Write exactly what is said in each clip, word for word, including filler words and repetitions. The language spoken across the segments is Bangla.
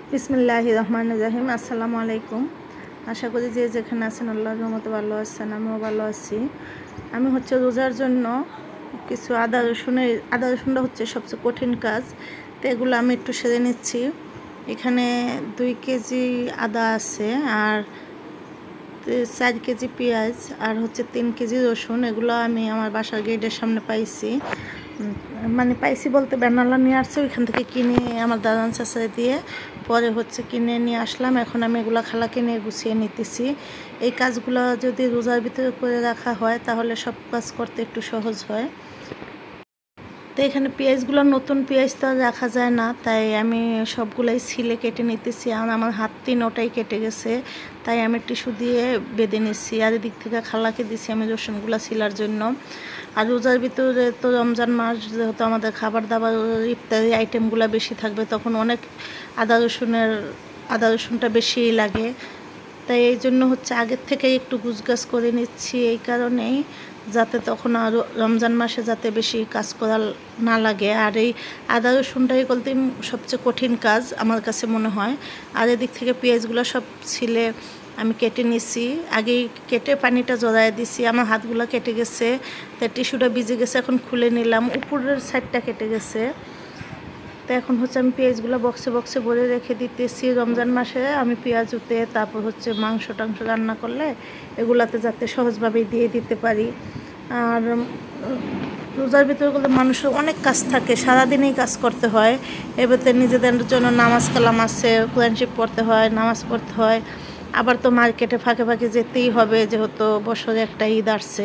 বিসমিল্লাহির রহমানির রহিম। আসসালামু আলাইকুম। আশা করি যে যেখানে আছেন আল্লাহর রহমতে ভালো আছেন, আমিও ভালো আছি। আমি হচ্ছে রোজার জন্য কিছু আদা রসুনের আদা রসুনটা হচ্ছে সবচেয়ে কঠিন কাজ, তো এগুলো আমি একটু সেরে নিচ্ছি। এখানে দুই কেজি আদা আছে, আর চার কেজি পেঁয়াজ, আর হচ্ছে তিন কেজি রসুন। এগুলো আমি আমার বাসার গেটের সামনে পাইছি, মানে পাইছি বলতে ব্যানালা নিয়ে আসছে, ওইখান থেকে কিনে আমার দাদান চাষায় দিয়ে পরে হচ্ছে কিনে নিয়ে আসলাম। এখন আমি এগুলো খালাকে নিয়ে গুছিয়ে নিতেছি। এই কাজগুলো যদি রোজার ভিতরে করে রাখা হয় তাহলে সব কাজ করতে একটু সহজ হয়। তো এখানে পেঁয়াজগুলো নতুন পেঁয়াজ তো রাখা যায় না, তাই আমি সবগুলাই ছিলে কেটে নিতেছি। আর আমার হাত তিন ওটাই কেটে গেছে, তাই আমি টিস্যু দিয়ে বেঁধে নিচ্ছি। আর এদিক থেকে খালাকে দিছি আমি রসুনগুলো ছিলার জন্য। আর রোজার ভিতরে তো রমজান মাস, যেহেতু আমাদের খাবার দাবার ইত্যাদি আইটেমগুলো বেশি থাকবে, তখন অনেক আদা রসুনের আদা রসুনটা বেশি লাগে। তাই এই জন্য হচ্ছে আগের থেকেই একটু গুছগাছ করে নিচ্ছি, এই কারণেই যাতে তখন আরও রমজান মাসে যাতে বেশি কাজ করা না লাগে। আর এই আদা রসুনটাই বলতে সবচেয়ে কঠিন কাজ আমার কাছে মনে হয়। আর এদিক থেকে পেঁয়াজগুলো সব ছিলে আমি কেটে নিছি, আগেই কেটে পানিটা জড়ায় দিছি। আমার হাতগুলো কেটে গেছে, তাই টিস্যুটা ভিজে গেছে, এখন খুলে নিলাম। উপরের সাইডটা কেটে গেছে। তো এখন হচ্ছে আমি পেঁয়াজগুলো বক্সে বক্সে ভরে রেখে দিতেছি। রমজান মাসে আমি পেঁয়াজ উঠে তারপর হচ্ছে মাংস টাংস রান্না করলে এগুলাতে যাতে সহজভাবেই দিয়ে দিতে পারি। আর রোজার ভিতরে গেলে মানুষের অনেক কাজ থাকে, সারাদিনেই কাজ করতে হয়। এবারে নিজেদের জন্য নামাজ কালাম আছে, কোরআন শরীফ পড়তে হয়, নামাজ পড়তে হয়। আবার তো মার্কেটে ফাঁকে ফাঁকে যেতেই হবে, যেহেতু বছরে একটা ঈদ আসছে।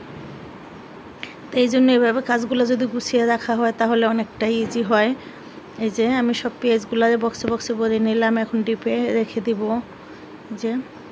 তো এই জন্য এভাবে কাজগুলো যদি গুছিয়ে রাখা হয় তাহলে অনেকটা ইজি হয়। এই যে আমি সব পেঁয়াজগুলো বক্সে বক্সে ভরে নিলাম, এখন ডিপে রেখে দিব। যে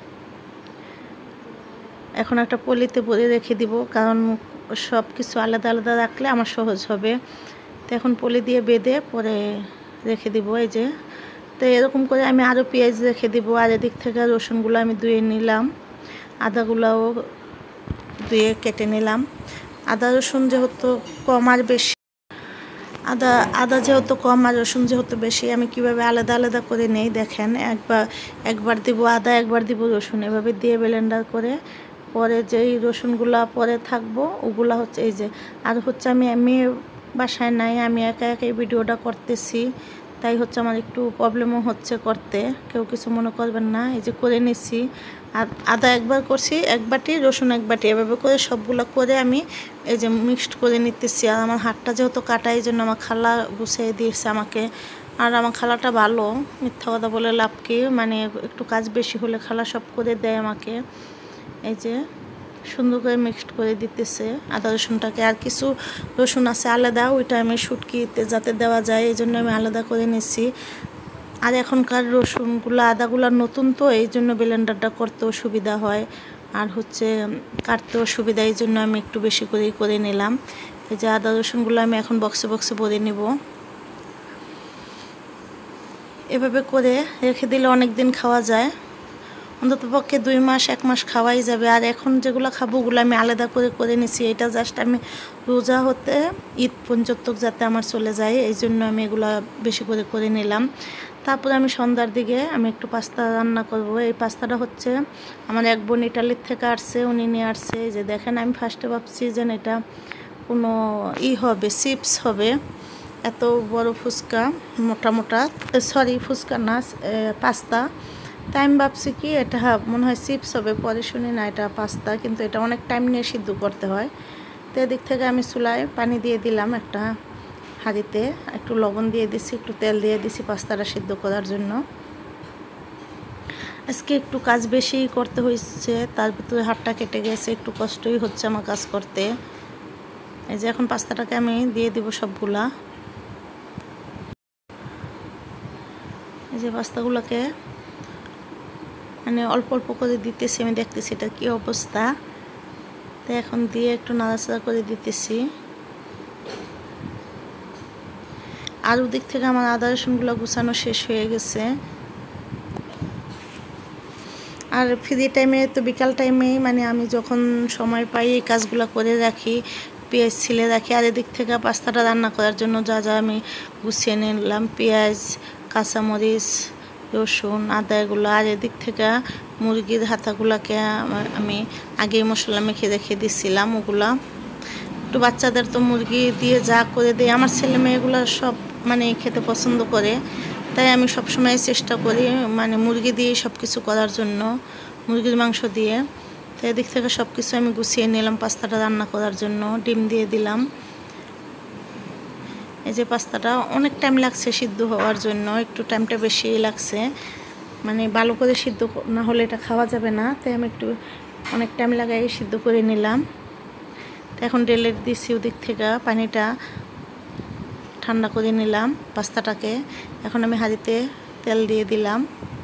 এখন একটা পলিতে ভরে রেখে দিব, কারণ সব কিছু আলাদা আলাদা রাখলে আমার সহজ হবে। তো এখন পলি দিয়ে বেঁধে পরে রেখে দিব। এই যে তো এরকম করে আমি আরও পেঁয়াজ রেখে দিব। আর এদিক থেকে রসুনগুলো আমি ধুয়ে নিলাম, আদাগুলাও ধুয়ে কেটে নিলাম। আদা রসুন যেহেতু কম আর বেশি, আদা আদা যেহেতু কম আর রসুন যেহেতু বেশি, আমি কিভাবে আলাদা আলাদা করে নেই দেখেন। একবার একবার দিব আদা, একবার দিব রসুন, এভাবে দিয়ে ব্লেন্ডার করে পরে যেই রসুনগুলা পরে থাকবো ওগুলা হচ্ছে এই যে। আর হচ্ছে আমি আমি বাসায় নাই, আমি একা একাই ভিডিওটা করতেছি, তাই হচ্ছে আমার একটু প্রবলেমও হচ্ছে করতে, কেউ কিছু মনে করবেন না। এই যে করে নিছি, আর আদা একবার করছি এক বাটি, রসুন এক বাটি, এভাবে করে সবগুলো করে আমি এই যে মিক্সড করে নিতেছি। আর আমার হাতটা যেহেতু কাটা, এই জন্য আমার খালা গুছিয়ে দিয়েছে আমাকে। আর আমার খালাটা ভালো, মিথ্যা কথা বলে লাভ কি, মানে একটু কাজ বেশি হলে খালা সব করে দেয় আমাকে। এই যে সুন্দর করে মিক্সড করে দিতেছে আদা রসুনটাকে। আর কিছু রসুন আছে আলাদা, ওইটা আমি শুটকিতে যাতে দেওয়া যায় এই জন্য আমি আলাদা করে নিচ্ছি। আর এখনকার রসুনগুলো আদাগুলো নতুন, তো এই জন্য ব্লেন্ডারটা করতেও সুবিধা হয়, আর হচ্ছে কাটতেও সুবিধা, এই জন্য আমি একটু বেশি করেই করে নিলাম। এই যে আদা রসুনগুলো আমি এখন বক্সে বক্সে ভরে নেব। এভাবে করে রেখে দিলে অনেক দিন খাওয়া যায়, অন্তত পক্ষে দুই মাস এক মাস খাওয়াই যাবে। আর এখন যেগুলো খাবো ওগুলো আমি আলাদা করে করে নিছি, এটা জাস্ট আমি রোজা হতে ঈদ পর্যন্ত যাতে আমার চলে যায়, এই জন্য আমি এগুলো বেশি করে করে নিলাম। তারপরে আমি সন্ধ্যার দিকে আমি একটু পাস্তা রান্না করব। এই পাস্তাটা হচ্ছে আমার এক বোন ইটালির থেকে আসছে, উনি নিয়ে আসছে। এই যে দেখেন, আমি ফার্স্টে ভাবছি যে এটা কোনো ই হবে, চিপস হবে, এত বড় ফুচকা মোটা মোটা, সরি ফুচকা না, পাস্তা। তাই আমি ভাবছি কি এটা মনে হয় চিপস হবে, পরে শুনি না এটা পাস্তা, কিন্তু এটা অনেক টাইম নিয়ে সিদ্ধ করতে হয়। তো এদিক থেকে আমি চুলায় পানি দিয়ে দিলাম একটা হাঁড়িতে, একটু লবণ দিয়ে দিছি, একটু তেল দিয়ে দিছি পাস্তাটা সিদ্ধ করার জন্য। আজকে একটু কাজ বেশি করতে হয়েছে, তার ভিতরে হাতটা কেটে গেছে, একটু কষ্টই হচ্ছে আমার কাজ করতে। এই যে এখন পাস্তাটাকে আমি দিয়ে দিব সবগুলা। এই যে পাস্তাগুলোকে মানে অল্প অল্প করে দিতেছি, আমি দেখতেছি এটা কী অবস্থা। তো এখন দিয়ে একটু নাড়াচাড়া করে দিতেছি। আর ওদিক থেকে আমার আদা রসুনগুলো গুছানো শেষ হয়ে গেছে। আর ফ্রি টাইমে তো বিকাল টাইমেই মানে আমি যখন সময় পাই এই কাজগুলো করে রাখি, পেঁয়াজ ছিলে রাখি। আর এদিক থেকে পাস্তাটা রান্না করার জন্য যা যা আমি গুছিয়ে নিলাম, পেঁয়াজ, কাঁচামরিচ, রসুন আদা এগুলো। আর এদিক থেকে মুরগির হাতাগুলোকে আমি আগেই মশলা মেখে রেখে দিচ্ছিলাম। ওগুলা একটু বাচ্চাদের তো মুরগি দিয়ে যা করে দিই, আমার ছেলে মেয়েগুলো সব মানে খেতে পছন্দ করে, তাই আমি সবসময় চেষ্টা করি মানে মুরগি দিয়ে সব কিছু করার জন্য, মুরগির মাংস দিয়ে। তো এদিক থেকে সব কিছু আমি গুছিয়ে নিলাম পাস্তাটা রান্না করার জন্য। ডিম দিয়ে দিলাম। এই যে পাস্তাটা অনেক টাইম লাগছে সিদ্ধ হওয়ার জন্য, একটু টাইমটা বেশি লাগছে, মানে ভালো করে সিদ্ধ না হলে এটা খাওয়া যাবে না, তাই আমি একটু অনেক টাইম লাগাই সিদ্ধ করে নিলাম। তো এখন ঢেলে দিচ্ছি ওদিক থেকে পানিটা ঠান্ডা করে নিলাম পাস্তাটাকে। এখন আমি হাঁড়িতে তেল দিয়ে দিলাম।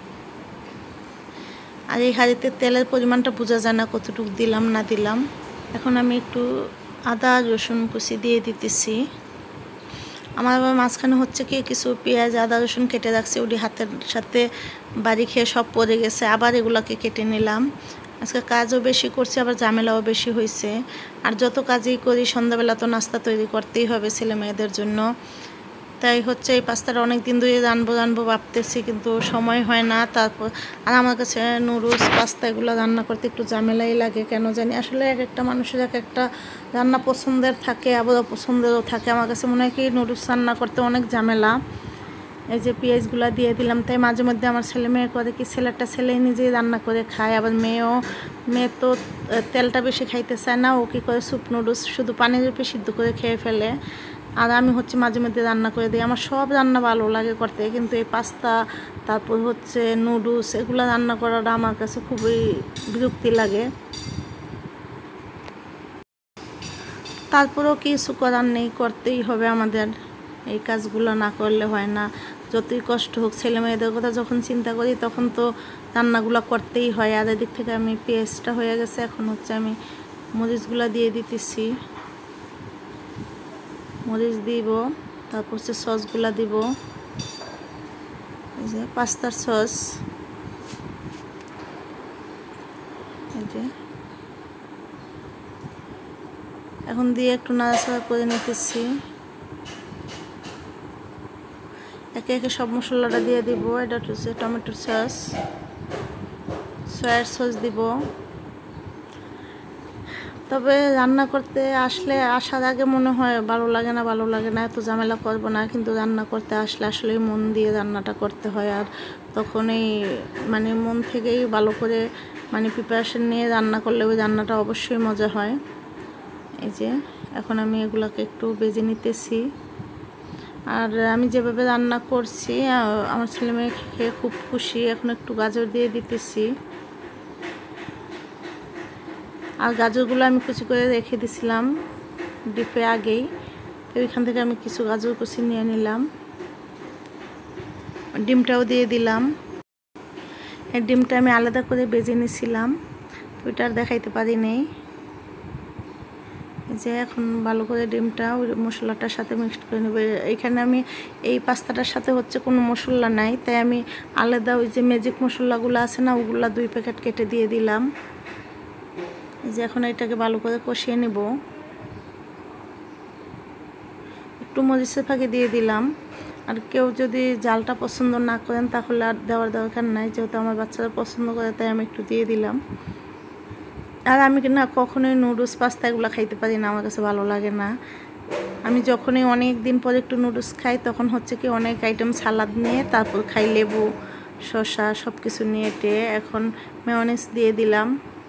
আর এই হাঁড়িতে তেলের পরিমাণটা বোঝা যায় না কতটুকু দিলাম না দিলাম। এখন আমি একটু আদা রসুন কুচি দিয়ে দিতেছি। আমার আবার মাঝখানে হচ্ছে কি কিছু পেঁয়াজ আদা রসুন কেটে রাখছি, ওটি হাতের সাথে বাড়ি খেয়ে সব পড়ে গেছে, আবার এগুলোকে কেটে নিলাম। আজকে কাজও বেশি করছি, আবার ঝামেলাও বেশি হয়েছে। আর যত কাজই করি সন্ধ্যাবেলা তো নাস্তা তৈরি করতেই হবে ছেলে মেয়েদের জন্য, তাই হচ্ছে এই পাস্তাটা অনেক দিন ধরে রানবো রানবো ভাবতেছি, কিন্তু সময় হয় না। তারপর আর আমার কাছে নুডলস পাস্তা এগুলো রান্না করতে একটু ঝামেলাই লাগে কেন জানি। আসলে এক একটা মানুষের এক একটা রান্না পছন্দের থাকে, আবার অপছন্দেরও থাকে। আমার কাছে মনে হয় কি নুডলস রান্না করতে অনেক ঝামেলা। এই যে পেঁয়াজগুলো দিয়ে দিলাম, তাই মাঝে মধ্যে আমার ছেলে মেয়ে করে কি ছেলেটা ছেলে নিজেই রান্না করে খায়, আবার মেয়েও মেয়ে তো তেলটা বেশি খাইতে চায় না, ও কী করে স্যুপ নুডলস শুধু পানির উপরে সিদ্ধ করে খেয়ে ফেলে। আর আমি হচ্ছে মাঝে মধ্যে রান্না করে দিই। আমার সব রান্না ভালো লাগে করতে, কিন্তু এই পাস্তা তারপর হচ্ছে নুডলস এগুলো রান্না করাটা আমার কাছে খুবই বিরক্তি লাগে। তারপরেও কিছু করার নেই, করতেই হবে আমাদের, এই কাজগুলো না করলে হয় না। যতই কষ্ট হোক ছেলে মেয়েদের কথা যখন চিন্তা করি তখন তো রান্নাগুলো করতেই হয়। আর এদিক থেকে আমি পেঁয়াজটা হয়ে গেছে, এখন হচ্ছে আমি মরিচগুলো দিয়ে দিতেছি। মরিচ দিব, তারপর হচ্ছে সসগুলা দিব, এই যে পাস্তার সস, এই যে এখন দিয়ে একটু নাড়াচাড়া করে নিতেছি। একে একে সব মশলাটা দিয়ে দিব। এটা হচ্ছে টমেটোর সস, সয়ার সস দিব। তবে রান্না করতে আসলে আসার আগে মনে হয় ভালো লাগে না ভালো লাগে না, এত ঝামেলা করবো না, কিন্তু রান্না করতে আসলে আসলে মন দিয়ে রান্নাটা করতে হয়। আর তখনই মানে মন থেকেই ভালো করে মানে প্রিপারেশন নিয়ে রান্না করলে ওই রান্নাটা অবশ্যই মজা হয়। এই যে এখন আমি এগুলোকে একটু বেজে নিতেছি। আর আমি যেভাবে রান্না করছি আমার ছেলে মেয়ে খেয়ে খুব খুশি। এখন একটু গাজর দিয়ে দিতেছি। আর গাজরগুলো আমি কুচি করে রেখে দিছিলাম ডিপে আগেই, তো ওইখান থেকে আমি কিছু গাজর কুচি নিয়ে নিলাম। ডিমটাও দিয়ে দিলাম। এই ডিমটা আমি আলাদা করে বেজে নিয়েছিলাম, তো ওইটা আর দেখাইতে পারি নেই। যে এখন ভালো করে ডিমটা ওই মশলাটার সাথে মিক্সড করে নেব। এখানে আমি এই পাস্তাটার সাথে হচ্ছে কোনো মশলা নাই, তাই আমি আলাদা ওই যে ম্যাজিক মশলাগুলো আছে না, ওগুলা দুই প্যাকেট কেটে দিয়ে দিলাম। যে এখন এটাকে ভালো করে কষিয়ে নেব। একটু মরিচের ফাঁকি দিয়ে দিলাম। আর কেউ যদি জালটা পছন্দ না করেন তাহলে আর দেওয়ার দরকার নাই, যেহেতু আমার বাচ্চারা পছন্দ করে তাই আমি একটু দিয়ে দিলাম। আর আমি না কখনোই নুডলস পাস্তা এগুলো খাইতে পারি না, আমার কাছে ভালো লাগে না। আমি যখনই অনেক দিন পরে একটু নুডলস খাই তখন হচ্ছে কি অনেক আইটেম সালাদ নিয়ে তারপর খাই, লেবু শসা সব কিছু নিয়ে টে। এখন মেয়োনিজ দিয়ে দিলাম।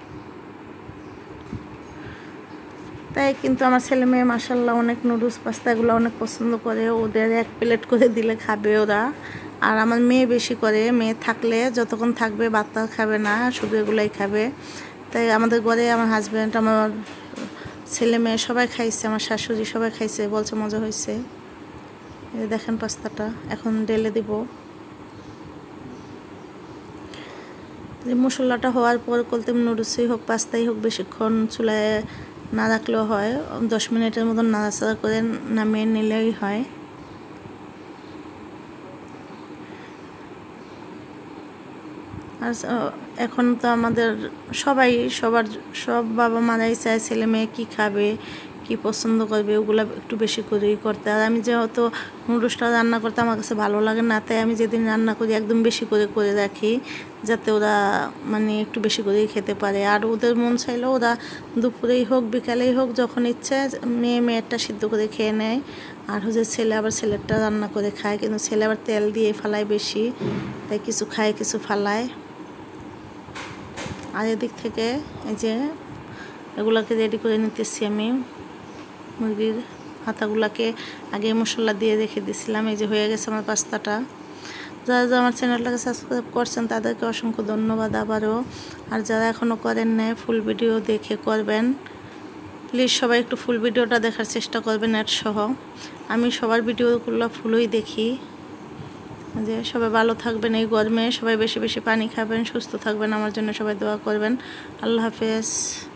তাই কিন্তু আমার ছেলে মেয়ে মাশাআল্লাহ অনেক নুডলস পাস্তা এগুলো অনেক পছন্দ করে, ওদের এক প্লেট করে দিলে খাবে ওরা। আর আমার মেয়ে বেশি করে, মেয়ে থাকলে যতক্ষণ থাকবে বাচ্চা খাবে না, শুধু এগুলাই খাবে। তাই আমাদের ঘরে আমার হাজব্যান্ড আমার ছেলে মেয়ে সবাই খাইছে, আমার শাশুড়ি সবাই খাইছে, বলছে মজা হয়েছে। এই দেখেন পাস্তাটা এখন ঢেলে দিব। মশলাটা হওয়ার পর কলতে নুডলসই হোক পাস্তাই হোক বেশিক্ষণ চুলায় না রাখলেও হয়, দশ মিনিটের মতন নাড়াচাড়া করে নামিয়ে নিলেই হয়। আর এখন তো আমাদের সবাই সবার সব বাবা মারাই চায় ছেলে মেয়ে কী খাবে কি পছন্দ করবে ওগুলো একটু বেশি করেই করতে। আর আমি যেহেতু নুডলসটা রান্না করতে আমার কাছে ভালো লাগে না, তাই আমি যেদিন রান্না করি একদম বেশি করে করে রাখি, যাতে ওরা মানে একটু বেশি করেই খেতে পারে। আর ওদের মন চাইলেও ওরা দুপুরেই হোক বিকালেই হোক যখন ইচ্ছে মেয়ে মেয়েরটা সিদ্ধ করে খেয়ে নেয়, আর হচ্ছে ছেলে আবার ছেলেরটা রান্না করে খায়। কিন্তু ছেলে আবার তেল দিয়ে ফালায় বেশি, তাই কিছু খায় কিছু ফালায়। আর এদিক থেকে এই যে এগুলোকে রেডি করে নিতেছি আমি। মুরগির হাতাগুলোকে আগে মশলা দিয়ে রেখে দিয়েছিলাম। এই যে হয়ে গেছে আমার পাস্তাটা। যারা যারা আমার চ্যানেলটাকে সাবস্ক্রাইব করছেন তাদেরকে অসংখ্য ধন্যবাদ আবারও। আর যারা এখনও করেন নাই ফুল ভিডিও দেখে করবেন। প্লিজ সবাই একটু ফুল ভিডিওটা দেখার চেষ্টা করবেন অ্যাড সহ। আমি সবার ভিডিওগুলো ফুলই দেখি। যে সবাই ভালো থাকবেন এই গরমে, সবাই বেশি বেশি পানি খাবেন, সুস্থ থাকবেন, আমার জন্য সবাই দোয়া করবেন। আল্লাহ হাফেজ।